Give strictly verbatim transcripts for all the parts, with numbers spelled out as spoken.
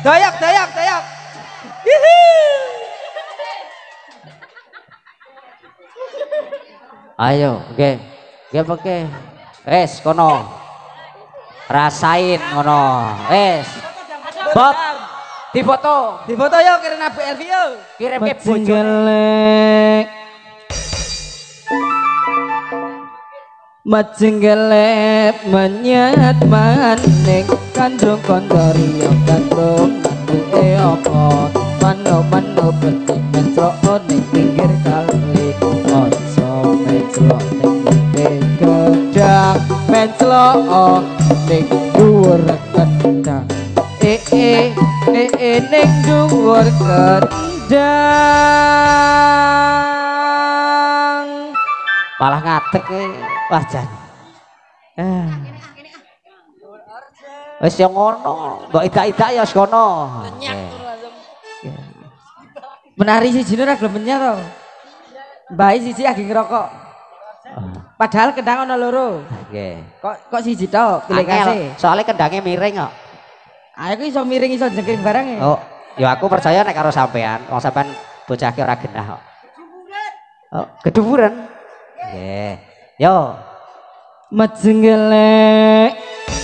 Dayak, dayak, dayak. Ayo, oke. Oke, oke. Wes kono. Rasain ngono. Wes. Bob. Difoto. Difoto yo kirim B R V yo. Kirim ke bojone. Majenggelek Majenggelek menyat maning kandung kondori yo kandung manduke apa mano-mano betik mencok ning pinggir kali aja mencok ning pinggir gedang mencok ning dhuwur gedang eh eh eh eh ning dhuwur gedang Malah ngadeg kowe. Wah jan. Eh. Wis yo ngono, mbok idak-idak ya kono. Menari siji ora gelem menyat to. Mbah siji lagi ngerokok. Padahal kendang ana loro. Nggih. Kok kok siji tok pilih kasih. Soalnya kendangnya miring kok. Aku iso miring iso jengking barang. Oh, ya aku percaya nek karo sampean, wong sampean bocah ki ora genah kok. Oh, keduburan. Nggih. Yo. Majenggelek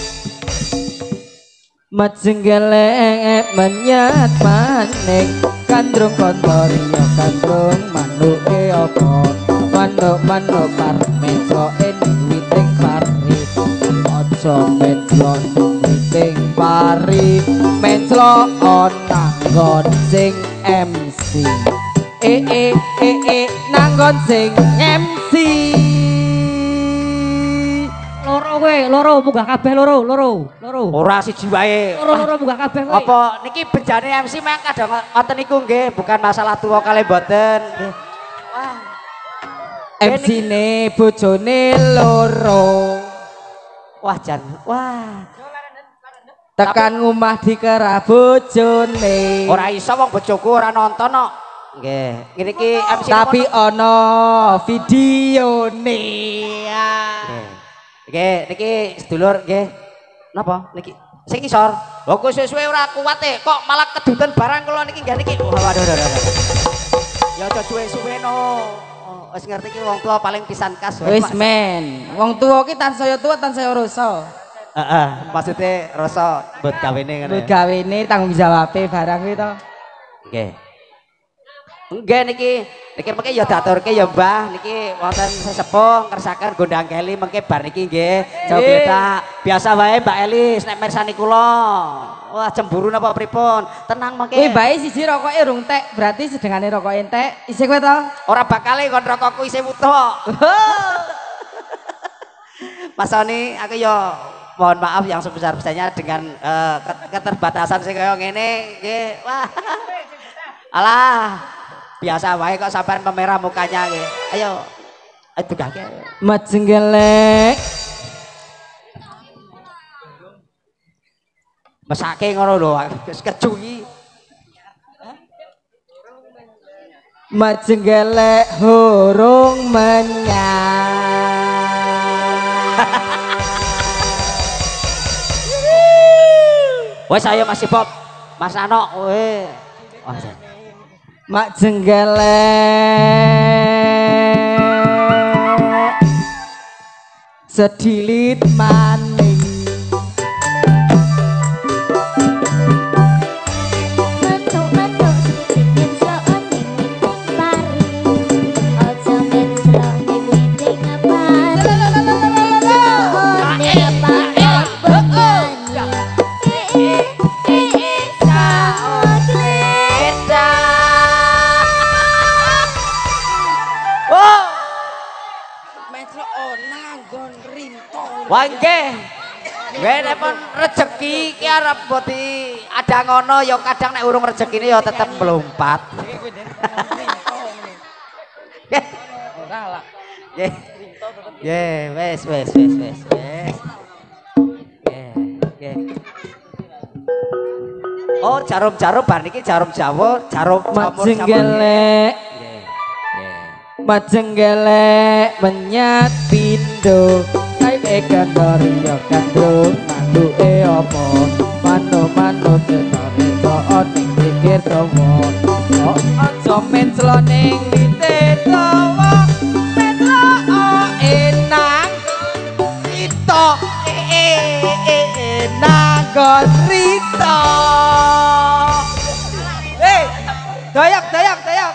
Majenggelek menyat maning kandrung kontor ya kandrung manuke apa manuk-manuk parmecoke ning witing pari aja menclon witing pari menclon nanggon sing M C eh eh eh eh nanggon sing M C loro kowe loro munggah kabeh loro loro loro ora siji wae. loro loro munggah kabeh kowe Apa niki benjane M C mek kadang ngoten niku nggih, bukan masalah tuwa kali mboten. Wah. M C ne bojone loro Wah jan. Wah. tekan ngomah dikerah bojone Ora iso wong bojoku ora nonton kok. Nggih. Ngene iki M C tapi ana videone ya Nggih, niki sedulur nggih. Napa niki? Sing isor. Lho kok suwe-suwe ora kuat e, kok malah kedutan barang kula niki nggih niki. Waduh waduh waduh. Ya aja suwe-suwe no. Oh, wis ngerti iki wong tua paling pisan kas. Wis men, wong tuwa ki tansaya tuwa tansaya rasa. Heeh, maksudnya rasa buat gawene ngono. Buat gawene tanggung jawabe barang kuwi to. Nggih. Nggih niki niki mengke ya daturke ya Mbah niki wonten sesepuh ngersakaken gondang keli mengke bar niki nggih jauh beda biasa wae Mbak Elis nek mirsani kula wah cemburu napa pripun tenang mengke Kuwi bae siji rokoke urung entek berarti sedengane rokok entek isih kowe to ora bakal kon rokokku isih wutuh Mas Soni aku ya mohon maaf yang sebesar-besarnya dengan uh, keterbatasan sing kaya ngene nggih wah alah biasa wae kok sampean pemerah mukanya nggih. Ayo. Ayo tegake. Majenggelek Mesake ngono lho, wis keju iki. Majenggelek hurung menyang. Wes ayo Mas Bob. Mas Nano, weh. Wah. Mak jenggelek sedilit maning Mantuk-mantuk sedikit soon ning witing pari aja menclok ning witing pari soone pakai bengani eh eh eh saot leda Wah nggih. Nggih pun rezeki ki arep boti ada ngono ya kadang nek urung rezekine ya tetep melompat. Nggih. Ora lah. Nggih. Nggih, wes wes wes wes wes. Nggih, nggih. Oh, jarum-jarum bar niki jarum Jawa, jarum mak jenggelek. Nggih. Nggih. Mak jenggelek menyat pindho. Ekandor yo kandung manduke apa mano-mano tenore mencelok ning pikir dawa oh aja mencelok ning wite dawa mencelok enang Rito enang gon Rito hei doyok doyok doyok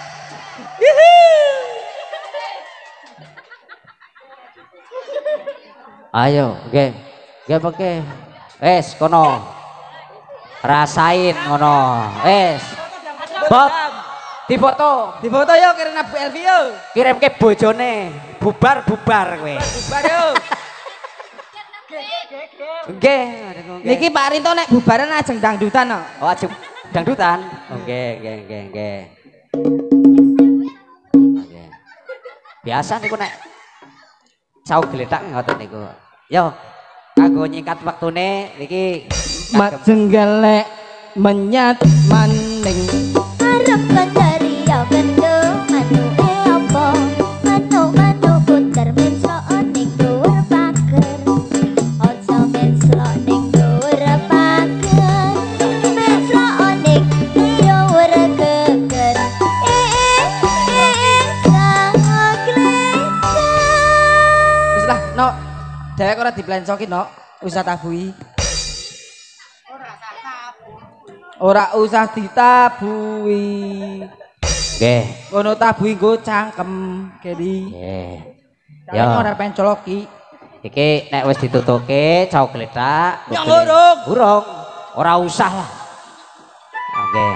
Ayo, nggih. Nggih peke. Wes kono. Rasain ngono. Wes. Bob. Difoto. difoto yo kirim Bu Elvi yo Kirim ke bojone. Bubar-bubar kowe. bubar yo Nggih. niki Pak Rinto nek bubaran ajeng dangdutan kok Oh, ajeng dangdutan. Oke, nggih, nggih, nggih. Oke. Biasa niku nek cau geletak ngoten niku. Yo, kanggo nyingkat waktune niki majenggelek menyat maning Arep kandari ya gendong anu e apa manu-manu puter mencelok ning dhuwur pager aja mencelok ning dhuwur pager mencelok ning dhuwur geger eh eh sang glesa wis lah no dhewek ora diplencoki no usah tabui ora usah ditabui nggih. ngono tabui nggo cangkem kedi Nggih. ya Ya. ora pencoloki Iki nek wis ditutuke cau geletak. Ya, ngurung. Urung. Ora usah lah. Oke.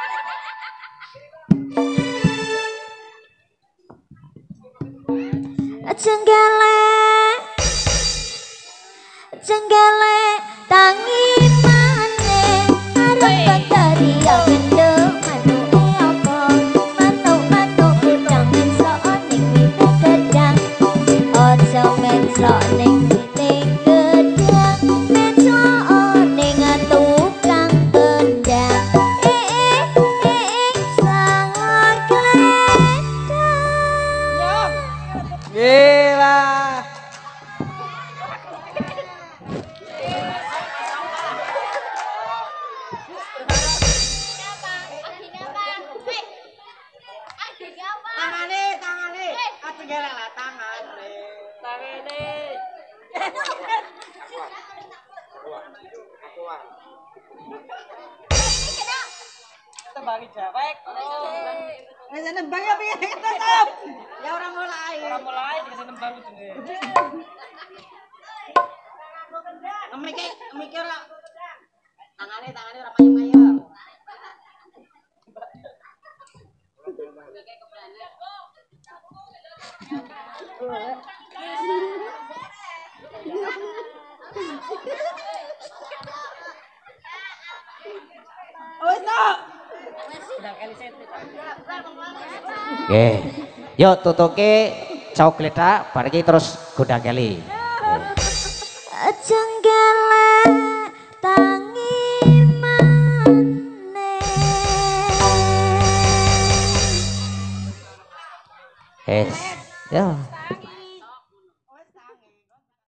Jenggelek Jenggelek tangi maneh arep kandari ya gendong manu e apa manu-manu udang mencelok ning wite gedang aja mencelok ning wite gedang mencelok ning tukang kendang eh eh eh sang gledang gila Tangane, tangane. Aja gelek lah tangane. Tangane. Tembangi jawek. Wis nembang ya piye tetep. Ya ora mulai. Ora mulai dikasih nembang ujune. Mikir mikir lah. Tangane, tangane ora payung-payung. Wis no. Nggih. Yo tutuke cau geletak bar iki terus godang keli. Jenggelek tangi maneh Yes. Yo.